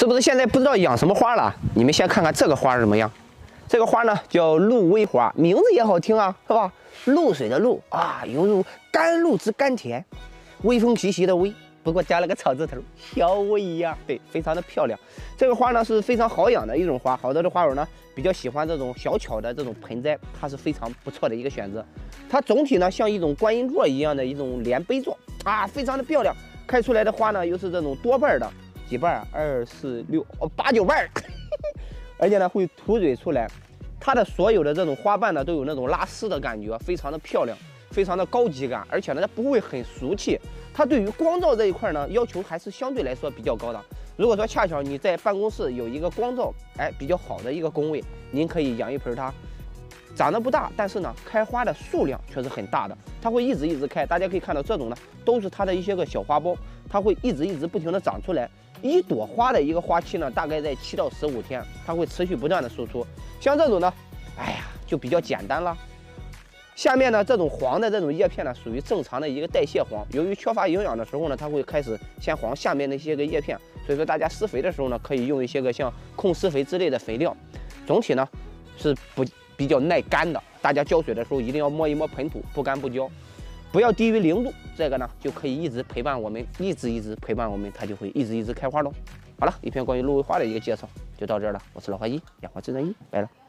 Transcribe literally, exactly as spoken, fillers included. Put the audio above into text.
是不是现在不知道养什么花了？你们先看看这个花怎么样？这个花呢叫露薇花，名字也好听啊，是吧？露水的露啊，犹如甘露之甘甜，微风习习的微，不过加了个草字头，小薇呀，对，非常的漂亮。这个花呢是非常好养的一种花，好多的花友呢比较喜欢这种小巧的这种盆栽，它是非常不错的一个选择。它总体呢像一种观音座一样的一种莲杯座啊，非常的漂亮。开出来的花呢又是这种多瓣的，几瓣啊？二四六哦，八九瓣，而且呢会吐蕊出来。它的所有的这种花瓣呢都有那种拉丝的感觉，非常的漂亮，非常的高级感，而且呢它不会很俗气。它对于光照这一块呢要求还是相对来说比较高的。如果说恰巧你在办公室有一个光照哎比较好的一个工位，您可以养一盆它。长得不大，但是呢，开花的数量却是很大的，它会一直一直开。大家可以看到，这种呢都是它的一些个小花苞，它会一直一直不停的长出来。一朵花的一个花期呢，大概在七到十五天，它会持续不断的输出。像这种呢，哎呀，就比较简单了。下面呢，这种黄的这种叶片呢，属于正常的一个代谢黄。由于缺乏营养的时候呢，它会开始先黄下面的一些个叶片，所以说大家施肥的时候呢，可以用一些个像控施肥之类的肥料。总体呢是不。比较耐干的，大家浇水的时候一定要摸一摸盆土，不干不浇，不要低于零度，这个呢就可以一直陪伴我们，一直一直陪伴我们，它就会一直一直开花喽。好了，一篇关于露薇花的一个介绍就到这儿了，我是老花一，养花自然一，拜了。